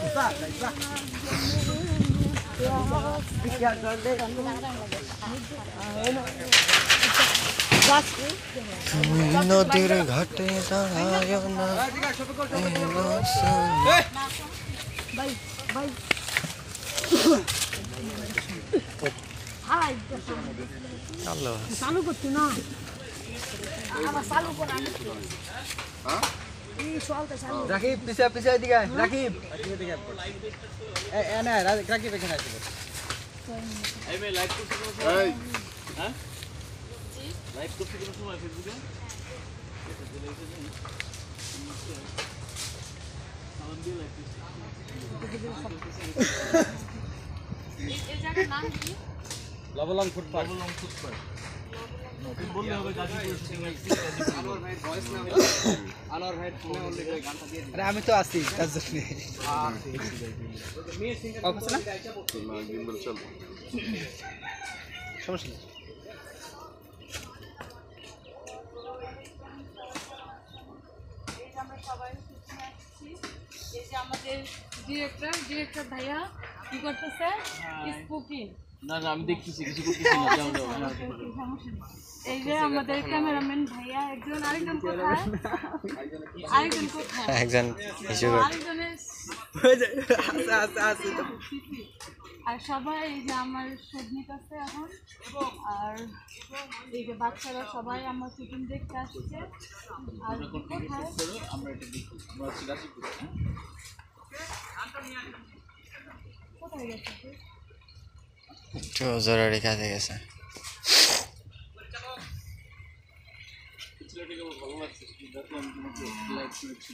তুমি নদীর ঘাটে দাঁড়ায় না চালু করছি না রাকিব পিছে পিছে এদিকে রাকিব এনে রাকিব এখানে আসবে এই মে লাইভ করতে কোনো হ্যাঁ লাইভ করতে কোনো সময় ফেসবুকে এই জায়গার নাম কি লবলং ফুটপাত বললে হবে গাজীপুর শুটিং এসেছি আনোয়ার ভাই ভয়েস না আনোয়ার ভাই ফোনে উল্লেখ করে গানটা দিয়ে আরে আমি তো আছি তার জন্য সমস্যা নেই আমরা সবাই শুটিং আসছি এই যে আমাদের ডিরেক্টর ভাইয়া কি করতেছে স্পোকিং না না আমি দেখতেছি কিছু করতেছি না যাও যাও এই যে আমাদের ক্যামেরাম্যান ভাইয়া আরেকজন কোথায় একজন হিসেবে আরেকজনের আর সবাই এই যে আমার সদনিক আছে এখন আর এই যে বাচ্চারা সবাই আমার শুটিং দেখতে আসছে আর কোথায় আমরা এটা দেখি আমরা গাজীপুর কোথায় গেছে একটু জরুরি কাজে গেছে ছেলেটাকে ভালো লাগছে দেখলাম তোমাকে লাইক করেছি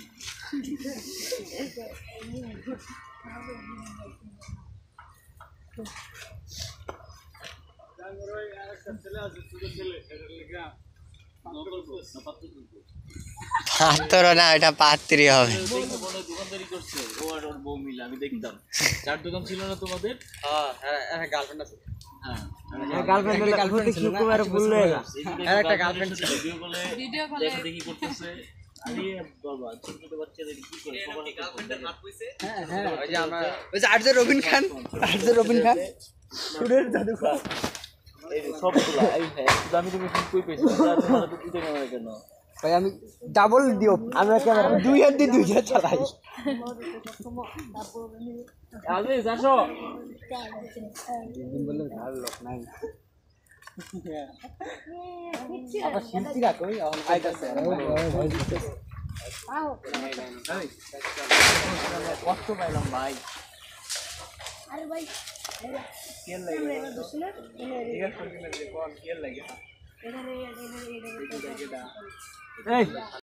পাত্র না এটা পাত্রী হবে দোকানদারি করছে ও আর ওর বউ মিলে আমি দেখতাম চার দোকান ছিল না তোমাদের হ্যাঁ গার্লফ্রেন্ড আছে হ্যাঁ গার্লফ্রেন্ড দেখি খুব আর ভুললো আর একটা গার্লফ্রেন্ড ছিল ভিডিও কলে দেখি করতেছে আরে বাবা ছোট ছোট বাচ্চাদের কি করে সবার গার্লফ্রেন্ডের হাত কইছে হ্যাঁ ওই যে আমরা ওই যে আরজে রবিন খান স্টুডেন্ট জাদুঘর এই সবগুলা এই হ্যাঁ আমি তুমি কই পেয়েছি তোমার তো দিতে না কেন ভাই আমি ডাবল দিও আমরা ক্যামেরা দুই হাত দিয়ে দুই হাত চালাই আলে যাসো বললে ভালো লোক নাই আবার শিল্পীরা কই এখন আইতাছে কষ্ট পাইলাম ভাই আরে ভাই কেন লাগে ঠিক আছে কোন কেন লাগে এখানে এই